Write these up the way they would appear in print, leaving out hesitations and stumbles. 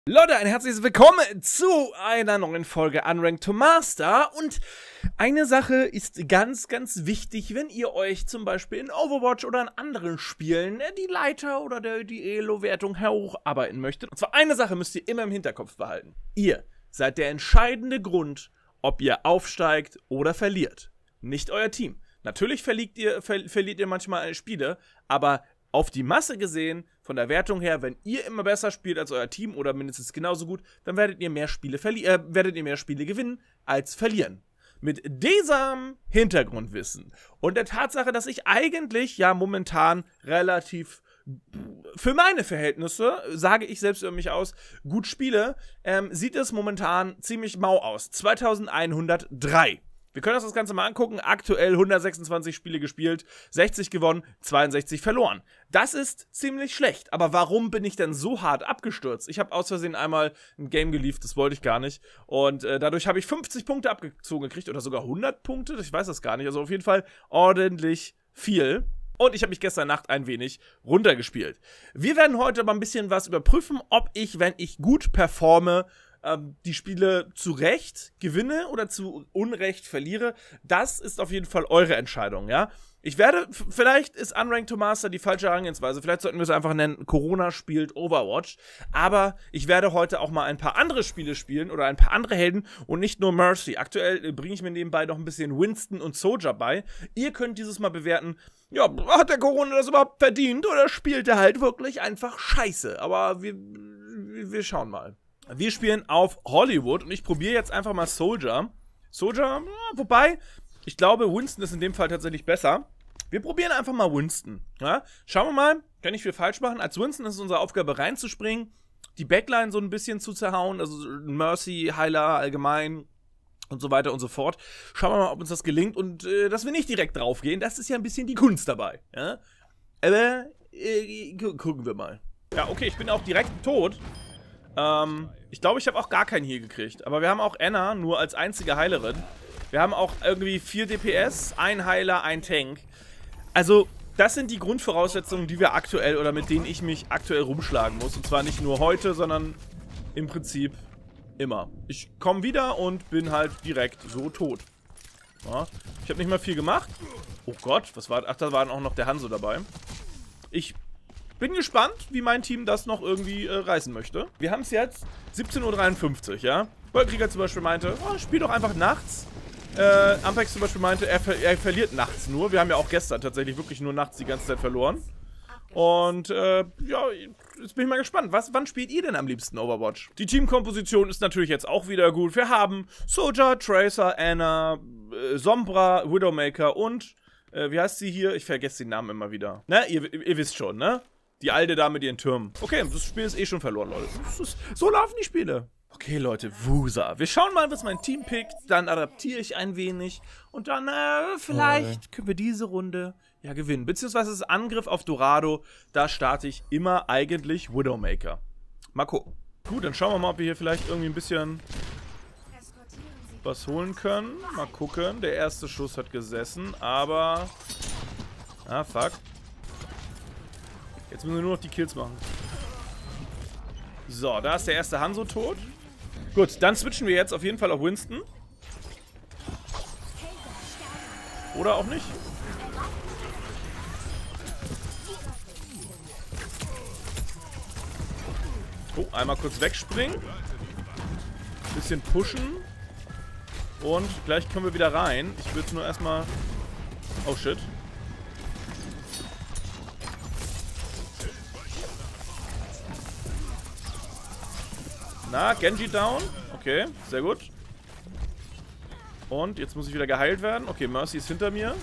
Leute, ein herzliches Willkommen zu einer neuen Folge Unranked to Master. Und eine Sache ist ganz, ganz wichtig, wenn ihr euch zum Beispiel in Overwatch oder in anderen Spielen die Leiter oder die Elo-Wertung hocharbeiten möchtet. Und zwar eine Sache müsst ihr immer im Hinterkopf behalten. Ihr seid der entscheidende Grund, ob ihr aufsteigt oder verliert. Nicht euer Team. Natürlich verliert ihr manchmal Spiele, aber auf die Masse gesehen, von der Wertung her, wenn ihr immer besser spielt als euer Team oder mindestens genauso gut, dann werdet ihr mehr Spiele gewinnen als verlieren. Mit diesem Hintergrundwissen und der Tatsache, dass ich eigentlich ja momentan relativ, für meine Verhältnisse, sage ich selbst über mich aus, gut spiele, sieht es momentan ziemlich mau aus. 2103. Wir können uns das Ganze mal angucken. Aktuell 126 Spiele gespielt, 60 gewonnen, 62 verloren. Das ist ziemlich schlecht. Aber warum bin ich denn so hart abgestürzt? Ich habe aus Versehen einmal ein Game geliefert, das wollte ich gar nicht. Und dadurch habe ich 50 Punkte abgezogen gekriegt oder sogar 100 Punkte. Ich weiß das gar nicht. Also auf jeden Fall ordentlich viel. Und ich habe mich gestern Nacht ein wenig runtergespielt. Wir werden heute mal ein bisschen was überprüfen, ob ich, wenn ich gut performe, die Spiele zu Recht gewinne oder zu Unrecht verliere. Das ist auf jeden Fall eure Entscheidung, ja. Ich werde, vielleicht ist Unranked to Master die falsche Herangehensweise, vielleicht sollten wir es einfach nennen, Corona spielt Overwatch, aber ich werde heute auch mal ein paar andere Spiele spielen oder ein paar andere Helden und nicht nur Mercy. Aktuell bringe ich mir nebenbei noch ein bisschen Winston und Soldier bei. Ihr könnt dieses mal bewerten, ja, hat der Corona das überhaupt verdient oder spielt er halt wirklich einfach scheiße? Aber wir schauen mal. Wir spielen auf Hollywood und ich probiere jetzt einfach mal Soldier. Soldier, wobei, ich glaube, Winston ist in dem Fall tatsächlich besser. Wir probieren einfach mal Winston. Ja? Schauen wir mal, kann ich viel falsch machen. Als Winston ist es unsere Aufgabe reinzuspringen, die Backline so ein bisschen zu zerhauen, also Mercy, Heiler allgemein und so weiter und so fort. Schauen wir mal, ob uns das gelingt und dass wir nicht direkt draufgehen. Das ist ja ein bisschen die Kunst dabei. Ja? Aber gucken wir mal. Ja, okay, ich bin auch direkt tot. Ich glaube, ich habe auch gar keinen Heal gekriegt. Aber wir haben auch Anna nur als einzige Heilerin. Wir haben auch irgendwie 4 DPS, ein Heiler, ein Tank. Also, das sind die Grundvoraussetzungen, die wir aktuell oder mit denen ich mich aktuell rumschlagen muss. Und zwar nicht nur heute, sondern im Prinzip immer. Ich komme wieder und bin halt direkt so tot. Ja, ich habe nicht mal viel gemacht. Oh Gott, was war das? Ach, da war auch noch der Hanzo dabei. Ich bin gespannt, wie mein Team das noch irgendwie reißen möchte. Wir haben es jetzt 17:53 Uhr, ja. Wolkenkrieger zum Beispiel meinte, oh, spiel doch einfach nachts. Ampex zum Beispiel meinte, er verliert nachts nur. Wir haben ja auch gestern tatsächlich wirklich nur nachts die ganze Zeit verloren. Und ja, jetzt bin ich mal gespannt. Wann spielt ihr denn am liebsten Overwatch? Die Teamkomposition ist natürlich jetzt auch wieder gut. Wir haben Soldier, Tracer, Anna, Sombra, Widowmaker und wie heißt sie hier? Ich vergesse den Namen immer wieder. Ne, ihr wisst schon, ne? Die alte da mit ihren Türmen. Okay, das Spiel ist eh schon verloren, Leute. So laufen die Spiele. Okay, Leute, Wusa. Wir schauen mal, was mein Team pickt. Dann adaptiere ich ein wenig. Und dann, vielleicht können wir diese Runde ja gewinnen. Beziehungsweise das Angriff auf Dorado, da starte ich immer eigentlich Widowmaker. Mal gucken. Gut, dann schauen wir mal, ob wir hier vielleicht irgendwie ein bisschen was holen können. Mal gucken. Der erste Schuss hat gesessen, aber... Ah, fuck. Jetzt müssen wir nur noch die Kills machen. So, da ist der erste Hanzo tot. Gut, dann switchen wir jetzt auf jeden Fall auf Winston. Oder auch nicht. Oh, einmal kurz wegspringen. Bisschen pushen. Und gleich können wir wieder rein. Ich will jetzt nur erstmal... Oh, shit. Na, Genji down. Okay, sehr gut. Und jetzt muss ich wieder geheilt werden. Okay, Mercy ist hinter mir.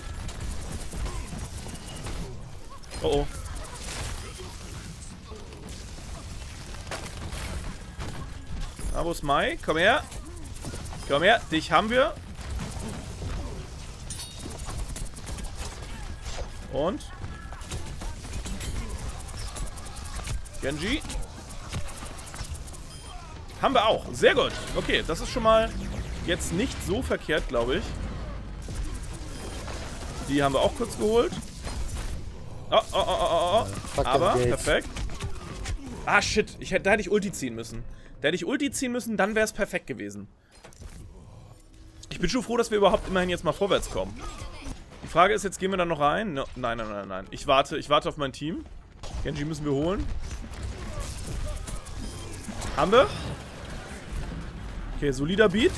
Oh, oh. Na, wo ist Mai? Komm her. Komm her, dich haben wir. Und? Genji. Haben wir auch. Sehr gut. Okay, das ist schon mal jetzt nicht so verkehrt, glaube ich. Die haben wir auch kurz geholt. Oh. Aber, perfekt. Ah, shit. Da hätte ich Ulti ziehen müssen. Da hätte ich Ulti ziehen müssen, dann wäre es perfekt gewesen. Ich bin schon froh, dass wir überhaupt immerhin jetzt mal vorwärts kommen. Die Frage ist, jetzt gehen wir da noch rein? No, nein. Ich warte auf mein Team. Genji müssen wir holen. Haben wir? Okay, solider Beat.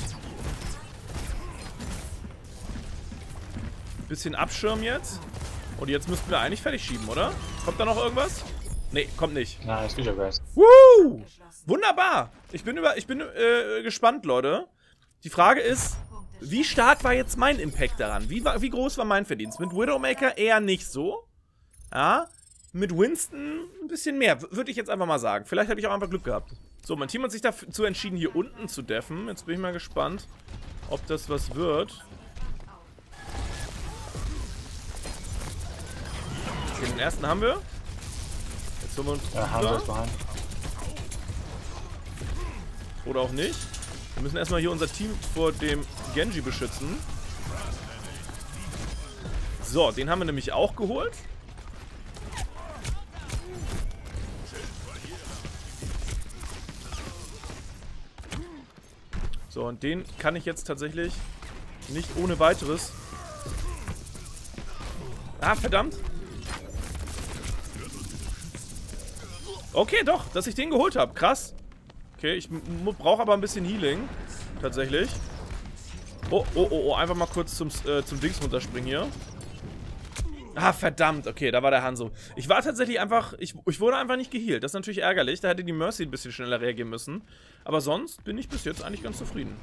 Bisschen Abschirm jetzt. Und jetzt müssten wir eigentlich fertig schieben, oder? Kommt da noch irgendwas? Nee, kommt nicht. Nein, ist wieder Geist. Woo! Wunderbar. Ich bin gespannt, Leute. Die Frage ist, wie stark war jetzt mein Impact daran? Wie groß war mein Verdienst? Mit Widowmaker eher nicht so. Ja. Mit Winston ein bisschen mehr, würde ich jetzt einfach mal sagen. Vielleicht habe ich auch einfach Glück gehabt. So, mein Team hat sich dazu entschieden, hier unten zu deffen. Jetzt bin ich mal gespannt, ob das was wird. Okay, den ersten haben wir. Jetzt holen wir uns oder auch nicht. Wir müssen erstmal hier unser Team vor dem Genji beschützen. So, den haben wir nämlich auch geholt. So, und den kann ich jetzt tatsächlich nicht ohne weiteres... Ah, verdammt! Okay, doch, dass ich den geholt habe. Krass. Okay, ich brauche aber ein bisschen Healing. Tatsächlich. Oh, einfach mal kurz zum Dings runterspringen hier. Ah, verdammt. Okay, da war der Hanzo. Ich war tatsächlich einfach... Ich wurde einfach nicht geheilt. Das ist natürlich ärgerlich. Da hätte die Mercy ein bisschen schneller reagieren müssen. Aber sonst bin ich bis jetzt eigentlich ganz zufrieden.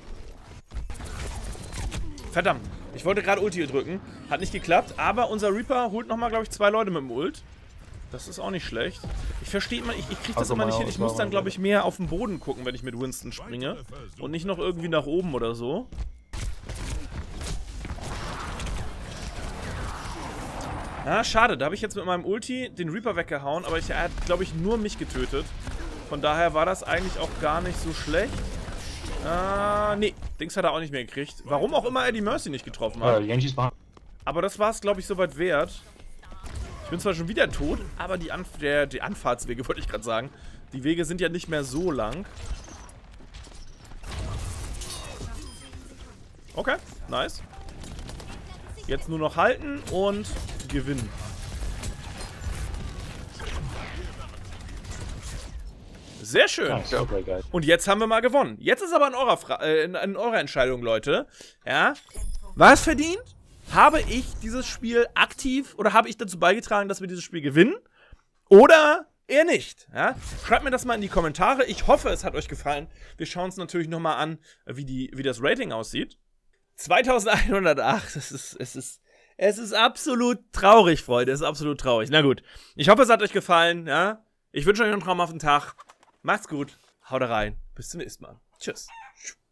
Verdammt. Ich wollte gerade Ulti drücken. Hat nicht geklappt. Aber unser Reaper holt nochmal, glaube ich, 2 Leute mit dem Ult. Das ist auch nicht schlecht. Ich verstehe immer... Ich kriege das immer nicht hin. Ich muss dann, glaube ich, mehr auf den Boden gucken, wenn ich mit Winston springe. Und nicht noch irgendwie nach oben oder so. Ah, schade, da habe ich jetzt mit meinem Ulti den Reaper weggehauen, aber er hat, glaube ich, nur mich getötet. Von daher war das eigentlich auch gar nicht so schlecht. Nee, Dings hat er auch nicht mehr gekriegt. Warum auch immer er die Mercy nicht getroffen hat. Aber das war es, glaube ich, soweit wert. Ich bin zwar schon wieder tot, aber die Anfahrtswege, wollte ich gerade sagen, die Wege sind ja nicht mehr so lang. Okay, nice. Jetzt nur noch halten und gewinnen. Sehr schön. Und jetzt haben wir mal gewonnen. Jetzt ist aber in eurer Entscheidung, Leute. Ja. War es verdient? Habe ich dieses Spiel aktiv oder habe ich dazu beigetragen, dass wir dieses Spiel gewinnen? Oder eher nicht? Ja? Schreibt mir das mal in die Kommentare. Ich hoffe, es hat euch gefallen. Wir schauen uns natürlich nochmal an, wie das Rating aussieht. 2108, es ist absolut traurig, Freunde. Es ist absolut traurig. Na gut. Ich hoffe, es hat euch gefallen. Ja? Ich wünsche euch einen traumhaften Tag. Macht's gut. Haut rein. Bis zum nächsten Mal. Tschüss.